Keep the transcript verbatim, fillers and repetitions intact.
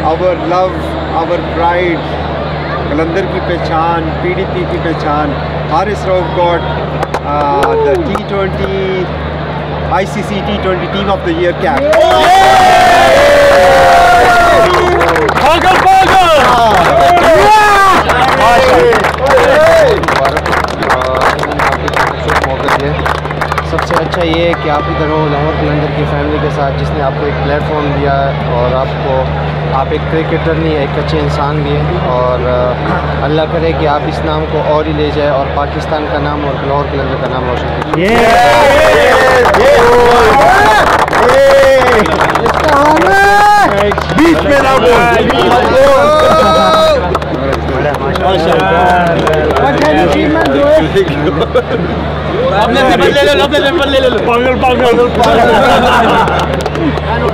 our love, our pride, Qalandar की पहचान, P D P की पहचान. Haris Rauf got uh, the T twenty I C C T twenty Team of the Year cap. Fakhar Zaman. सबसे अच्छा ये है कि आप इधर हो लाहौर कलंदर की फैमिली के साथ, जिसने आपको एक प्लेटफॉर्म दिया और आपको आप एक क्रिकेटर नहीं एक अच्छे इंसान भी हैं, और अल्लाह करे कि आप इस नाम को और ही ले जाए और पाकिस्तान का नाम और लाहौर कलंदर का नाम रोशन करें। बीच में ना अपने ले लो, अपने ले लो, पागल पागल।